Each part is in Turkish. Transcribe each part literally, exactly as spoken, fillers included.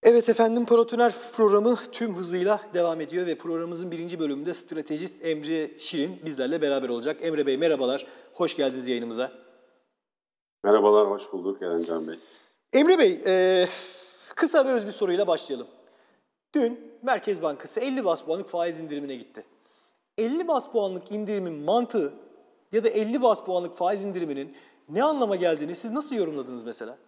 Evet efendim, Paratoner programı tüm hızıyla devam ediyor ve programımızın birinci bölümünde stratejist Emre Şirin bizlerle beraber olacak. Emre Bey merhabalar, hoş geldiniz yayınımıza. Merhabalar, hoş bulduk Erencan Bey. Emre Bey, e, kısa ve öz bir soruyla başlayalım. Dün Merkez Bankası elli bas puanlık faiz indirimine gitti. elli bas puanlık indirimin mantığı ya da elli bas puanlık faiz indiriminin ne anlama geldiğini siz nasıl yorumladınız mesela?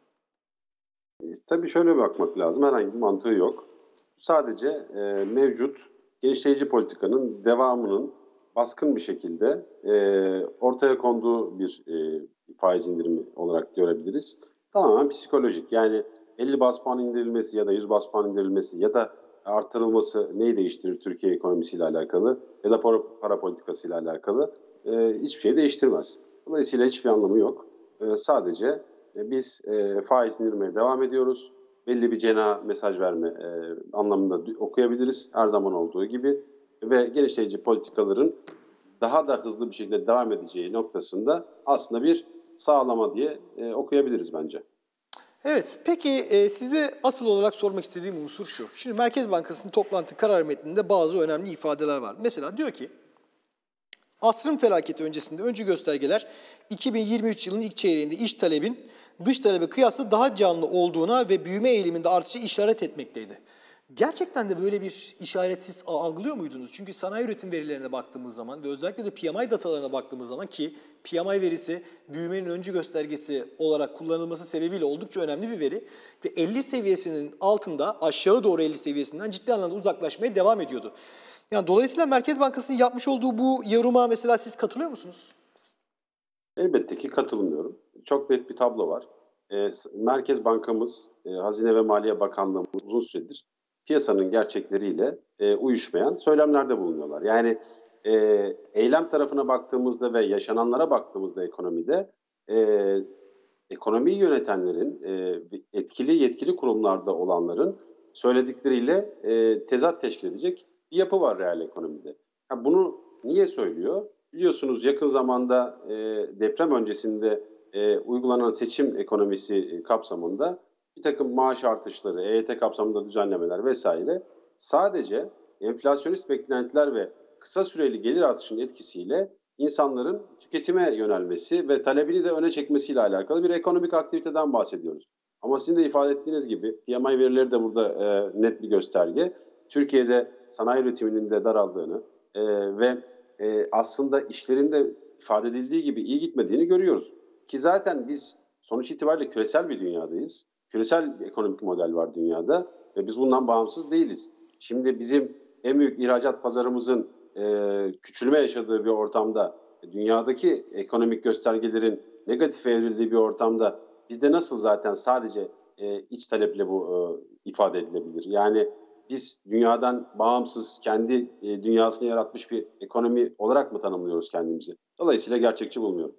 E, tabii şöyle bakmak lazım, herhangi bir mantığı yok. Sadece e, mevcut genişleyici politikanın devamının baskın bir şekilde e, ortaya konduğu bir e, faiz indirimi olarak görebiliriz. Tamamen psikolojik, yani elli bas puan indirilmesi ya da yüz bas puan indirilmesi ya da artırılması neyi değiştirir Türkiye ekonomisiyle alakalı ya da para, para politikasıyla alakalı e, hiçbir şey değiştirmez. Dolayısıyla hiçbir anlamı yok. E, sadece e, biz e, faiz indirmeye devam ediyoruz. Belli bir cenah mesaj verme e, anlamında okuyabiliriz her zaman olduğu gibi ve genişleyici politikaların daha da hızlı bir şekilde devam edeceği noktasında aslında bir sağlama diye e, okuyabiliriz bence. Evet, peki e, size asıl olarak sormak istediğim unsur şu. Şimdi Merkez Bankası'nın toplantı karar metninde bazı önemli ifadeler var. Mesela diyor ki, asrın felaketi öncesinde öncü göstergeler iki bin yirmi üç yılının ilk çeyreğinde iç talebin dış talebe kıyasla daha canlı olduğuna ve büyüme eğiliminde artışa işaret etmekteydi. Gerçekten de böyle bir işaret siz algılıyor muydunuz? Çünkü sanayi üretim verilerine baktığımız zaman ve özellikle de P M I datalarına baktığımız zaman ki P M I verisi büyümenin öncü göstergesi olarak kullanılması sebebiyle oldukça önemli bir veri ve elli seviyesinin altında aşağı doğru elli seviyesinden ciddi anlamda uzaklaşmaya devam ediyordu. Yani dolayısıyla Merkez Bankası'nın yapmış olduğu bu yoruma mesela siz katılıyor musunuz? Elbette ki katılmıyorum. Çok net bir tablo var. E, Merkez Bankamız, e, Hazine ve Maliye Bakanlığımız uzun süredir piyasanın gerçekleriyle e, uyuşmayan söylemlerde bulunuyorlar. Yani e, eylem tarafına baktığımızda ve yaşananlara baktığımızda ekonomide e, ekonomiyi yönetenlerin, e, etkili yetkili kurumlarda olanların söyledikleriyle e, tezat teşkil edecek bir yapı var reel ekonomide. Ha, bunu niye söylüyor? Biliyorsunuz yakın zamanda e, deprem öncesinde e, uygulanan seçim ekonomisi e, kapsamında bir takım maaş artışları, E Y T kapsamında düzenlemeler vesaire sadece enflasyonist beklentiler ve kısa süreli gelir artışının etkisiyle insanların tüketime yönelmesi ve talebini de öne çekmesiyle alakalı bir ekonomik aktiviteden bahsediyoruz. Ama sizin de ifade ettiğiniz gibi P M I verileri de burada e, net bir gösterge. Türkiye'de sanayi üretiminin de daraldığını e, ve e, aslında işlerin de ifade edildiği gibi iyi gitmediğini görüyoruz. Ki zaten biz sonuç itibariyle küresel bir dünyadayız. Küresel bir ekonomik model var dünyada ve biz bundan bağımsız değiliz. Şimdi bizim en büyük ihracat pazarımızın e, küçülme yaşadığı bir ortamda, dünyadaki ekonomik göstergelerin negatife evrildiği bir ortamda bizde nasıl zaten sadece e, iç taleple bu e, ifade edilebilir? Yani biz dünyadan bağımsız, kendi e, dünyasını yaratmış bir ekonomi olarak mı tanımlıyoruz kendimizi? Dolayısıyla gerçekçi bulmuyorum.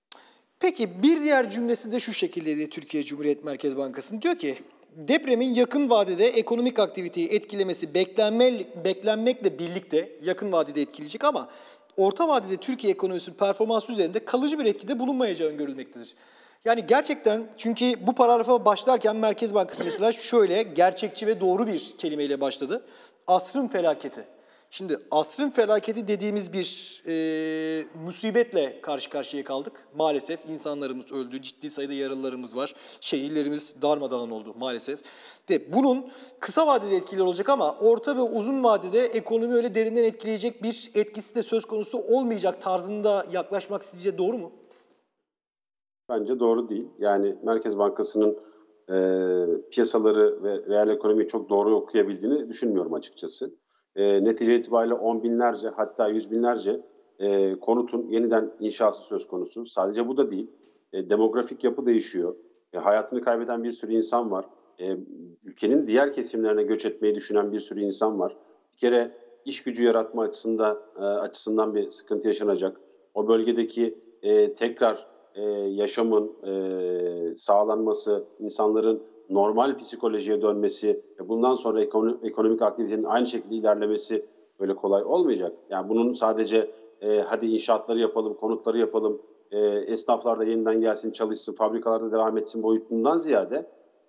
Peki bir diğer cümlesi de şu şekilde diye Türkiye Cumhuriyet Merkez Bankası'nın diyor ki, depremin yakın vadede ekonomik aktiviteyi etkilemesi beklenme, beklenmekle birlikte yakın vadede etkileyecek ama orta vadede Türkiye ekonomisinin performansı üzerinde kalıcı bir etkide bulunmayacağı öngörülmektedir. Yani gerçekten, çünkü bu paragrafa başlarken Merkez Bankası mesela şöyle gerçekçi ve doğru bir kelimeyle başladı. Asrın felaketi. Şimdi asrın felaketi dediğimiz bir e, musibetle karşı karşıya kaldık. Maalesef insanlarımız öldü, ciddi sayıda yaralılarımız var. Şehirlerimiz darmadağın oldu maalesef. Ve bunun kısa vadede etkileri olacak ama orta ve uzun vadede ekonomi öyle derinden etkileyecek bir etkisi de söz konusu olmayacak tarzında yaklaşmak sizce doğru mu? Bence doğru değil. Yani Merkez Bankası'nın e, piyasaları ve reel ekonomiyi çok doğru okuyabildiğini düşünmüyorum açıkçası. E, netice itibariyle on binlerce hatta yüz binlerce e, konutun yeniden inşası söz konusu. Sadece bu da değil. E, demografik yapı değişiyor. E, hayatını kaybeden bir sürü insan var. E, ülkenin diğer kesimlerine göç etmeyi düşünen bir sürü insan var. Bir kere iş gücü yaratma açısından, e, açısından bir sıkıntı yaşanacak. O bölgedeki e, tekrar e, yaşamın e, sağlanması, insanların normal psikolojiye dönmesi, bundan sonra ekonomi, ekonomik aktivitenin aynı şekilde ilerlemesi böyle kolay olmayacak. Yani bunun sadece e, hadi inşaatları yapalım, konutları yapalım, e, esnaflar da yeniden gelsin, çalışsın, fabrikalarda devam etsin boyutundan ziyade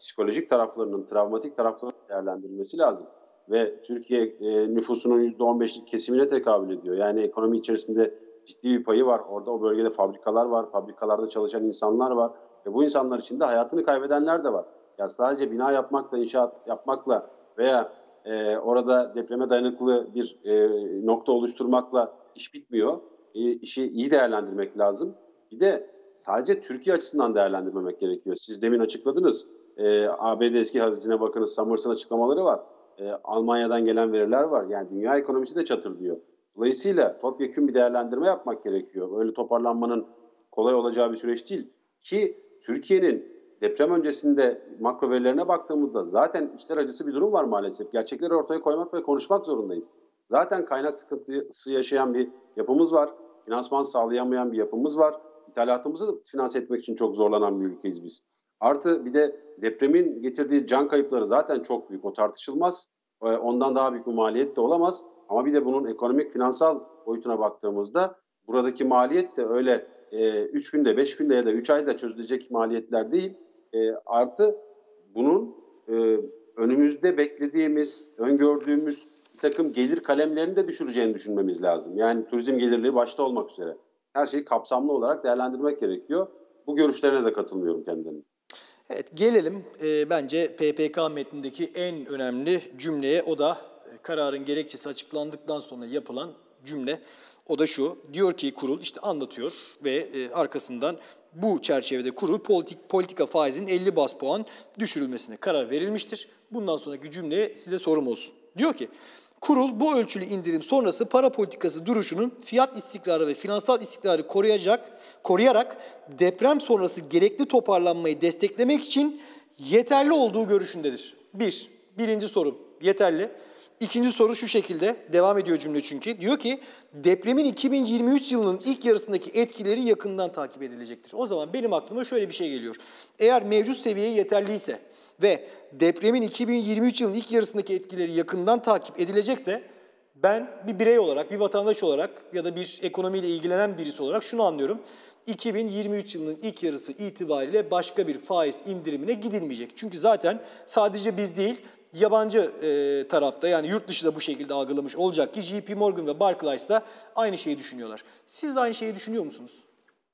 psikolojik taraflarının, travmatik taraflarının değerlendirilmesi lazım. Ve Türkiye e, nüfusunun yüzde on beşlik kesimine tekabül ediyor. Yani ekonomi içerisinde ciddi bir payı var. Orada o bölgede fabrikalar var, fabrikalarda çalışan insanlar var. Ve bu insanlar içinde hayatını kaybedenler de var. Ya sadece bina yapmakla, inşaat yapmakla veya e, orada depreme dayanıklı bir e, nokta oluşturmakla iş bitmiyor. E, işi iyi değerlendirmek lazım. Bir de sadece Türkiye açısından değerlendirmemek gerekiyor. Siz demin açıkladınız. E, A B D eski Hazine Bakanı Summers'ın açıklamaları var. E, Almanya'dan gelen veriler var. Yani dünya ekonomisi de çatır diyor. Dolayısıyla topyekun bir değerlendirme yapmak gerekiyor. Öyle toparlanmanın kolay olacağı bir süreç değil. Ki Türkiye'nin deprem öncesinde makro verilerine baktığımızda zaten içler acısı bir durum var maalesef. Gerçekleri ortaya koymak ve konuşmak zorundayız. Zaten kaynak sıkıntısı yaşayan bir yapımız var. Finansman sağlayamayan bir yapımız var. İthalatımızı finanse etmek için çok zorlanan bir ülkeyiz biz. Artı bir de depremin getirdiği can kayıpları zaten çok büyük. O tartışılmaz. Ondan daha büyük bir maliyet de olamaz. Ama bir de bunun ekonomik, finansal boyutuna baktığımızda buradaki maliyet de öyle üç günde, beş günde ya da üç ayda çözülecek maliyetler değil. E, artı bunun e, önümüzde beklediğimiz, öngördüğümüz bir takım gelir kalemlerini de düşüreceğini düşünmemiz lazım. Yani turizm gelirleri başta olmak üzere. Her şeyi kapsamlı olarak değerlendirmek gerekiyor. Bu görüşlerine de katılmıyorum kendilerine. Evet, gelelim e, bence P P K metnindeki en önemli cümleye. O da e, kararın gerekçesi açıklandıktan sonra yapılan cümle. O da şu, diyor ki kurul işte anlatıyor ve e, arkasından bu çerçevede kurul politik, politika faizinin elli baz puan düşürülmesine karar verilmiştir. Bundan sonraki cümleye size sorum olsun. Diyor ki, kurul bu ölçülü indirim sonrası para politikası duruşunun fiyat istikrarı ve finansal istikrarı koruyacak, koruyarak deprem sonrası gerekli toparlanmayı desteklemek için yeterli olduğu görüşündedir. Bir, birinci sorum yeterli. İkinci soru şu şekilde, devam ediyor cümle çünkü. Diyor ki, depremin iki bin yirmi üç yılının ilk yarısındaki etkileri yakından takip edilecektir. O zaman benim aklıma şöyle bir şey geliyor. Eğer mevcut seviye yeterliyse ve depremin iki bin yirmi üç yılının ilk yarısındaki etkileri yakından takip edilecekse, ben bir birey olarak, bir vatandaş olarak ya da bir ekonomiyle ilgilenen birisi olarak şunu anlıyorum. iki bin yirmi üç yılının ilk yarısı itibariyle başka bir faiz indirimine gidilmeyecek. Çünkü zaten sadece biz değil, yabancı e, tarafta yani yurt dışı da bu şekilde algılamış olacak ki J P Morgan ve Barclays da aynı şeyi düşünüyorlar. Siz de aynı şeyi düşünüyor musunuz?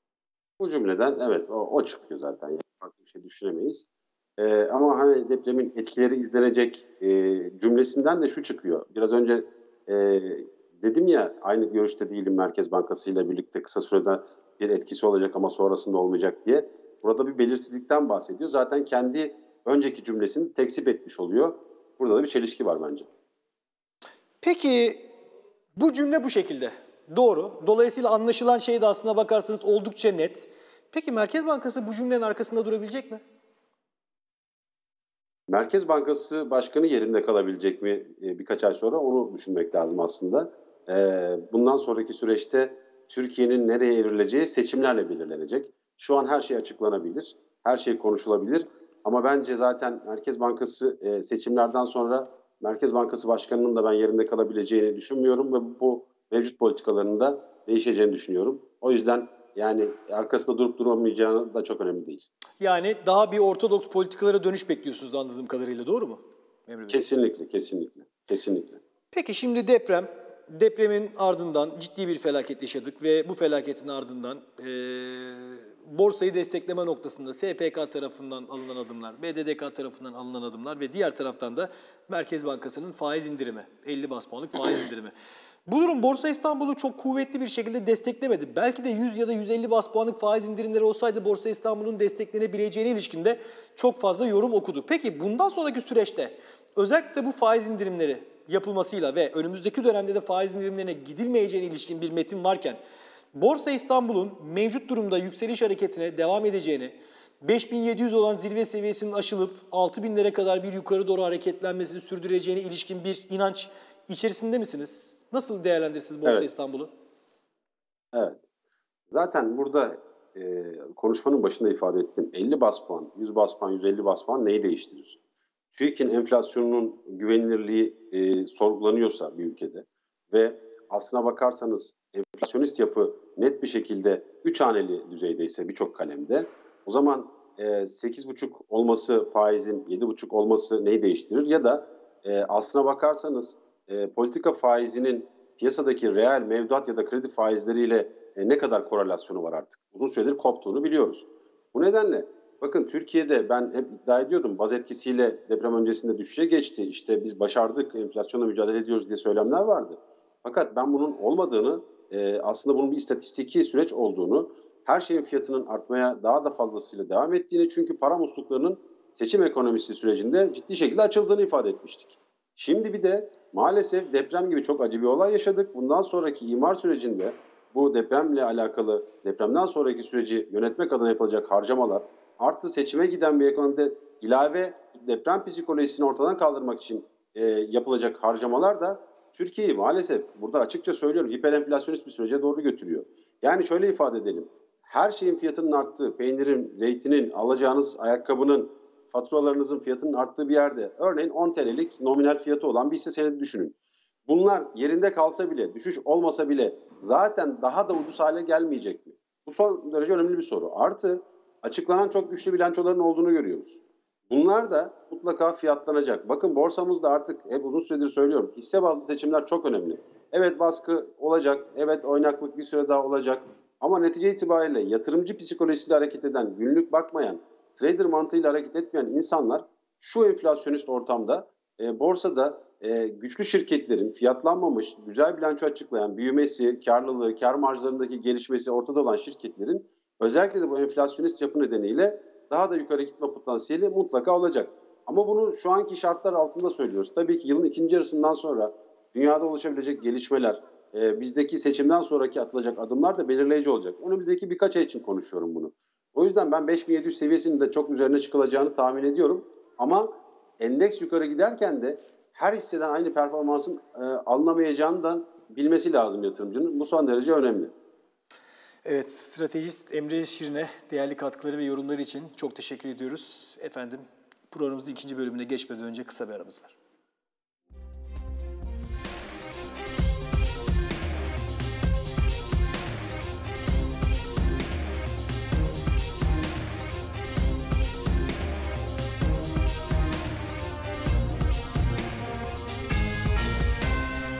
Bu cümleden evet o, o çıkıyor zaten. Yani farklı bir şey düşünemeyiz. Ee, ama hani depremin etkileri izlenecek e, cümlesinden de şu çıkıyor. Biraz önce e, dedim ya aynı görüşte değilim Merkez Bankası ile birlikte kısa sürede bir etkisi olacak ama sonrasında olmayacak diye. Burada bir belirsizlikten bahsediyor. Zaten kendi önceki cümlesini tekzip etmiş oluyor. Burada da bir çelişki var bence. Peki bu cümle bu şekilde. Doğru. Dolayısıyla anlaşılan şey de aslına bakarsanız oldukça net. Peki Merkez Bankası bu cümlenin arkasında durabilecek mi? Merkez Bankası Başkanı yerinde kalabilecek mi birkaç ay sonra onu düşünmek lazım aslında. Bundan sonraki süreçte Türkiye'nin nereye evrileceği seçimlerle belirlenecek. Şu an her şey açıklanabilir, her şey konuşulabilir. Ama bence zaten Merkez Bankası seçimlerden sonra Merkez Bankası Başkanı'nın da ben yerinde kalabileceğini düşünmüyorum ve bu mevcut politikalarının da değişeceğini düşünüyorum. O yüzden yani arkasında durup duramayacağını da çok önemli değil. Yani daha bir ortodoks politikalara dönüş bekliyorsunuz anladığım kadarıyla, doğru mu? Emre Bey? Kesinlikle, kesinlikle, kesinlikle. Peki şimdi deprem, depremin ardından ciddi bir felaket yaşadık ve bu felaketin ardından e, borsayı destekleme noktasında S P K tarafından alınan adımlar, B D D K tarafından alınan adımlar ve diğer taraftan da Merkez Bankası'nın faiz indirimi, elli baz puanlık faiz indirimi. Bu durum Borsa İstanbul'u çok kuvvetli bir şekilde desteklemedi. Belki de yüz ya da yüz elli baz puanlık faiz indirimleri olsaydı Borsa İstanbul'un desteklenebileceğine ilişkinde çok fazla yorum okuduk. Peki bundan sonraki süreçte özellikle bu faiz indirimleri yapılmasıyla ve önümüzdeki dönemde de faiz indirimlerine gidilmeyeceğine ilişkin bir metin varken Borsa İstanbul'un mevcut durumda yükseliş hareketine devam edeceğini, beş bin yedi yüz olan zirve seviyesinin aşılıp altı binlere kadar bir yukarı doğru hareketlenmesini sürdüreceğine ilişkin bir inanç içerisinde misiniz? Nasıl değerlendirirsiniz Borsa Evet. İstanbul'u? Evet. Zaten burada e, konuşmanın başında ifade ettim. elli baz puan, yüz baz puan, yüz elli baz puan neyi değiştirir? TÜİK'in enflasyonunun güvenilirliği e, sorgulanıyorsa bir ülkede ve aslına bakarsanız enflasyonist yapı net bir şekilde üç haneli düzeydeyse birçok kalemde o zaman e, sekiz buçuk olması faizin yedi buçuk olması neyi değiştirir? Ya da e, aslına bakarsanız e, politika faizinin piyasadaki reel mevduat ya da kredi faizleriyle e, ne kadar korelasyonu var artık? Uzun süredir koptuğunu biliyoruz. Bu nedenle bakın Türkiye'de ben hep iddia ediyordum baz etkisiyle deprem öncesinde düşüşe geçti. İşte biz başardık, enflasyonla mücadele ediyoruz diye söylemler vardı. Fakat ben bunun olmadığını, e, aslında bunun bir istatistiki süreç olduğunu, her şeyin fiyatının artmaya daha da fazlasıyla devam ettiğini, çünkü para musluklarının seçim ekonomisi sürecinde ciddi şekilde açıldığını ifade etmiştik. Şimdi bir de maalesef deprem gibi çok acı bir olay yaşadık. Bundan sonraki imar sürecinde bu depremle alakalı, depremden sonraki süreci yönetmek adına yapılacak harcamalar, artı seçime giden bir ekonomide ilave deprem psikolojisini ortadan kaldırmak için e, yapılacak harcamalar da Türkiye'yi maalesef, burada açıkça söylüyorum, hiperenflasyonist bir sürece doğru götürüyor. Yani şöyle ifade edelim, her şeyin fiyatının arttığı, peynirin, zeytinin, alacağınız ayakkabının, faturalarınızın fiyatının arttığı bir yerde, örneğin on T L'lik nominal fiyatı olan bir hisse senedi düşünün. Bunlar yerinde kalsa bile, düşüş olmasa bile zaten daha da ucuz hale gelmeyecek mi? Bu son derece önemli bir soru. Artı açıklanan çok güçlü bilançoların olduğunu görüyoruz. Bunlar da mutlaka fiyatlanacak. Bakın borsamızda artık hep uzun süredir söylüyorum, hisse bazlı seçimler çok önemli. Evet baskı olacak, evet oynaklık bir süre daha olacak. Ama netice itibariyle yatırımcı psikolojisiyle hareket eden, günlük bakmayan, trader mantığıyla hareket etmeyen insanlar şu enflasyonist ortamda e, borsada e, güçlü şirketlerin fiyatlanmamış, güzel bilanço açıklayan, büyümesi, karlılığı, kar marjlarındaki gelişmesi ortada olan şirketlerin özellikle de bu enflasyonist yapı nedeniyle daha da yukarı gitme potansiyeli mutlaka olacak. Ama bunu şu anki şartlar altında söylüyoruz. Tabii ki yılın ikinci yarısından sonra dünyada oluşabilecek gelişmeler, e, bizdeki seçimden sonraki atılacak adımlar da belirleyici olacak. Önümüzdeki birkaç ay için konuşuyorum bunu. O yüzden ben beş bin yedi yüz seviyesinin de çok üzerine çıkılacağını tahmin ediyorum. Ama endeks yukarı giderken de her hisseden aynı performansın e, alınamayacağını da bilmesi lazım yatırımcının. Bu son derece önemli. Evet, stratejist Emre Şirin'e değerli katkıları ve yorumları için çok teşekkür ediyoruz. Efendim, programımızın ikinci bölümüne geçmeden önce kısa bir aramız var.